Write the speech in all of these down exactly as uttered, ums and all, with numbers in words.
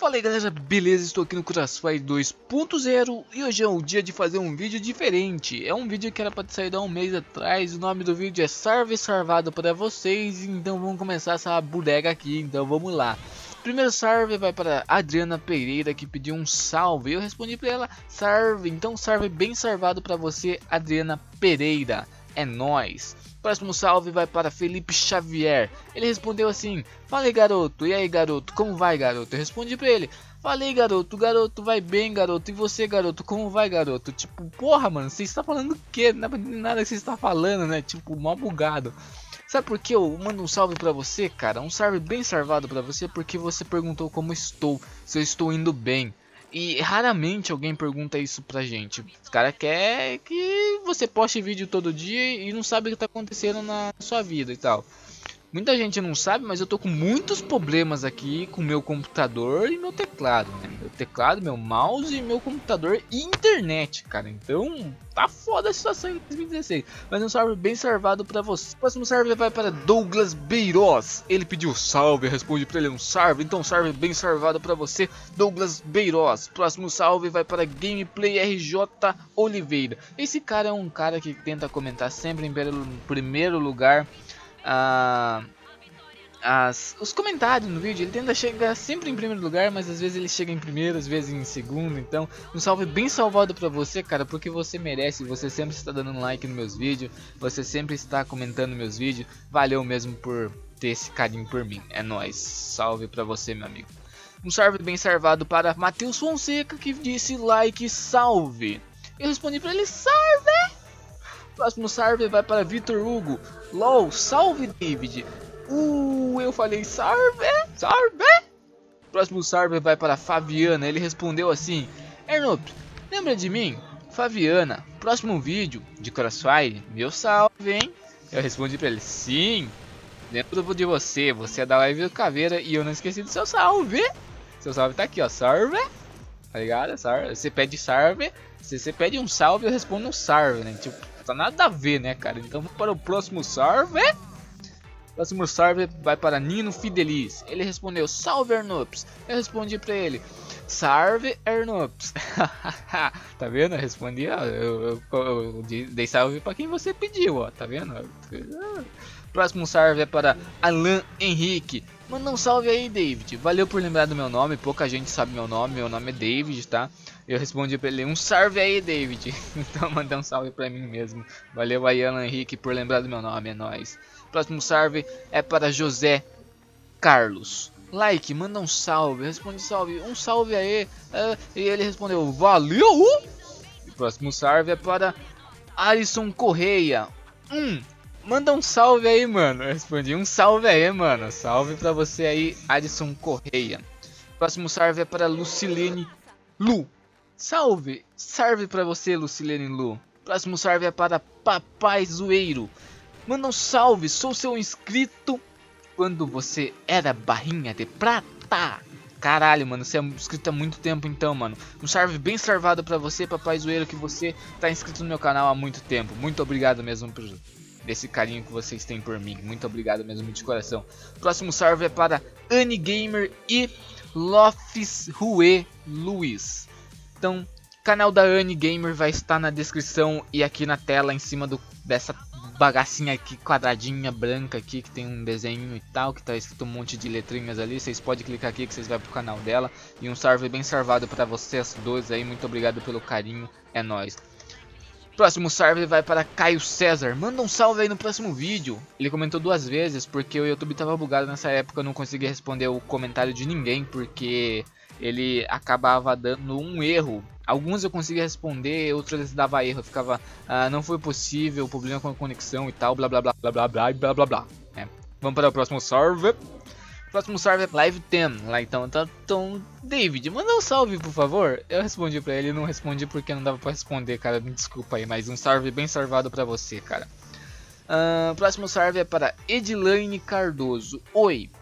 Fala aí galera, beleza? Estou aqui no Crossfire dois ponto zero e hoje é o dia de fazer um vídeo diferente. É um vídeo que era para ter saído há um mês atrás. O nome do vídeo é Salve Salvado para vocês. Então vamos começar essa bodega aqui, então vamos lá. Primeiro salve vai para Adriana Pereira, que pediu um salve. Eu respondi para ela, salve. Então salve bem salvado para você, Adriana Pereira. É nóis. Próximo salve vai para Felipe Xavier. Ele respondeu assim: fala aí garoto, e aí garoto, como vai garoto? Eu respondi pra ele: falei garoto, garoto vai bem garoto, e você garoto, como vai garoto? Tipo, porra mano, você está falando o que? Não é nada que você está falando, né? Tipo, mal bugado. Sabe por que eu mando um salve pra você, cara? Um salve bem salvado pra você porque você perguntou como estou, se eu estou indo bem. E raramente alguém pergunta isso pra gente. Os caras querem que você poste vídeo todo dia e não sabe o que tá acontecendo na sua vida e tal. Muita gente não sabe, mas eu tô com muitos problemas aqui com meu computador e meu teclado, né? Meu teclado, meu mouse, meu computador e internet, cara. Então, tá foda a situação em dois mil e dezesseis. Mas um salve bem salvado pra você. O próximo salve vai para Douglas Beiroz. Ele pediu salve, eu respondi pra ele um salve. Então, salve bem salvado pra você, Douglas Beiroz. Próximo salve vai para Gameplay R J Oliveira. Esse cara é um cara que tenta comentar sempre em primeiro lugar. Ah, as, os comentários no vídeo. Ele tenta chegar sempre em primeiro lugar, mas às vezes ele chega em primeiro, às vezes em segundo. Então um salve bem salvado pra você, cara, porque você merece. Você sempre está dando um like nos meus vídeos, você sempre está comentando meus vídeos. Valeu mesmo por ter esse carinho por mim. É nóis, salve pra você, meu amigo. Um salve bem salvado para Matheus Fonseca, que disse like salve. Eu respondi pra ele salve. Próximo salve vai para Vitor Hugo. LOL, salve David. Uh, eu falei salve, salve. Próximo salve vai para Fabiana. Ele respondeu assim: Ernup, lembra de mim? Fabiana, próximo vídeo de Crossfire, meu salve, hein? Eu respondi para ele: sim, lembro de você. Você é da live do Caveira e eu não esqueci do seu salve. Seu salve tá aqui, ó, salve. Tá ligado? Salve. Você pede salve. Se você pede um salve, eu respondo um salve, né? Tipo, tá nada a ver, né, cara? Então vamos para o próximo salve. Próximo salve vai para Nino Fidelis. Ele respondeu: salve Ernups. Eu respondi pra ele: salve Ernups. Tá vendo? Eu respondi, ó, eu, eu, eu dei salve pra quem você pediu, ó. Tá vendo? Próximo salve é para Alan Henrique. Manda um salve aí, David. Valeu por lembrar do meu nome. Pouca gente sabe meu nome. Meu nome é David, tá? Eu respondi pra ele: um salve aí, David. Então manda um salve pra mim mesmo. Valeu aí, Alan Henrique, por lembrar do meu nome. É nóis. Próximo salve é para José Carlos. Like, manda um salve. Responde salve. Um salve aí. Uh, e ele respondeu: valeu. E próximo salve é para Alisson Correia. Hum. Manda um salve aí, mano. Eu respondi: um salve aí, mano. Salve pra você aí, Adson Correia. Próximo salve é para Lucilene Lu. Salve. Salve pra você, Lucilene Lu. Próximo salve é para Papai Zoeiro. Manda um salve. Sou seu inscrito quando você era barrinha de prata. Caralho, mano, você é inscrito há muito tempo então, mano. Um salve bem salvado pra você, Papai Zoeiro, que você tá inscrito no meu canal há muito tempo. Muito obrigado mesmo por desse carinho que vocês têm por mim. Muito obrigado mesmo de coração. Próximo salve é para Annie Gamer e Lofis Rue Luiz. Então, canal da Annie Gamer vai estar na descrição e aqui na tela em cima do, dessa bagacinha aqui, quadradinha branca aqui, que tem um desenho e tal, que tá escrito um monte de letrinhas ali. Vocês podem clicar aqui que vocês vão pro canal dela. E um salve bem salvado para vocês dois aí. Muito obrigado pelo carinho. É nóis. Próximo salve vai para Caio César. Manda um salve aí no próximo vídeo. Ele comentou duas vezes porque o YouTube tava bugado nessa época. Eu não conseguia responder o comentário de ninguém porque ele acabava dando um erro. Alguns eu conseguia responder, outros eles dava erro. Eu ficava, ah, não foi possível, problema com a conexão e tal, blá blá blá blá blá blá blá blá blá. É. Vamos para o próximo salve. Próximo salve é Live dez. Lá então, então, então, David, manda um salve por favor. Eu respondi pra ele, não respondi porque não dava pra responder, cara. Me desculpa aí, mas um salve bem salvado pra você, cara. Uh, próximo salve é para Edilane Cardoso. Oi,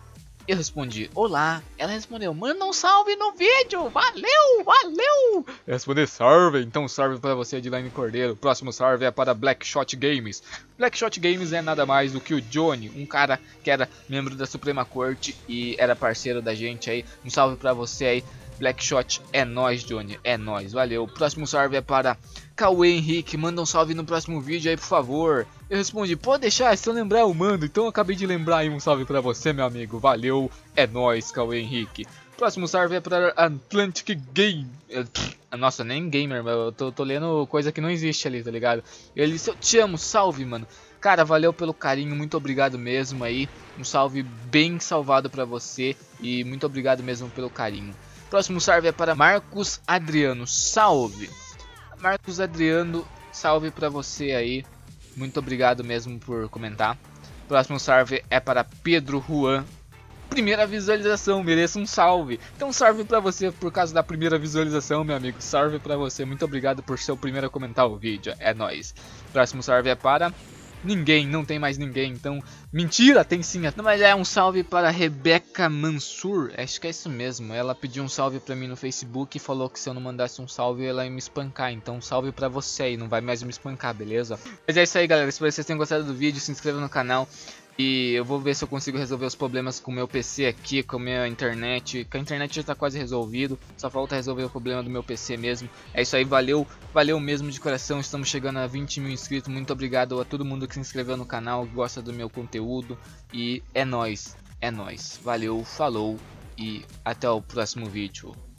Eu respondi, olá. Ela respondeu, manda um salve no vídeo. Valeu, valeu. Eu respondi, salve. Então salve para você, Edilane Cordeiro. Próximo salve é para Blackshot Games. Blackshot Games é nada mais do que o Johnny, um cara que era membro da Suprema Corte e era parceiro da gente aí. Um salve para você aí. Blackshot, é nóis, Johnny, é nóis, valeu. Próximo salve é para Cauê Henrique, manda um salve no próximo vídeo aí, por favor. Eu respondi, pode deixar, se eu lembrar eu mando. Então eu acabei de lembrar aí, um salve pra você, meu amigo, valeu, é nóis, Cauê Henrique. Próximo salve é para Atlantic Game. Nossa, nem gamer, eu tô, tô lendo coisa que não existe ali, tá ligado? Ele disse, eu te amo, salve, mano. Cara, valeu pelo carinho, muito obrigado mesmo aí. Um salve bem salvado pra você e muito obrigado mesmo pelo carinho. Próximo salve é para Marcos Adriano, salve! Marcos Adriano, salve pra você aí, muito obrigado mesmo por comentar. Próximo salve é para Pedro Juan, primeira visualização, mereça um salve. Então salve pra você por causa da primeira visualização, meu amigo, salve pra você, muito obrigado por ser o primeiro a comentar o vídeo, é nóis. Próximo salve é para... ninguém, não tem mais ninguém, então... mentira, tem sim. Não, mas é um salve para Rebeca Mansur, acho que é isso mesmo. Ela pediu um salve pra mim no Facebook e falou que se eu não mandasse um salve ela ia me espancar. Então um salve pra você aí, não vai mais me espancar, beleza? Mas é isso aí, galera, espero que vocês tenham gostado do vídeo, se inscreva no canal. E eu vou ver se eu consigo resolver os problemas com o meu P C aqui, com a minha internet. Que a internet já tá quase resolvido, só falta resolver o problema do meu P C mesmo. É isso aí, valeu, valeu mesmo de coração. Estamos chegando a vinte mil inscritos. Muito obrigado a todo mundo que se inscreveu no canal, que gosta do meu conteúdo. E é nóis, é nóis. Valeu, falou e até o próximo vídeo.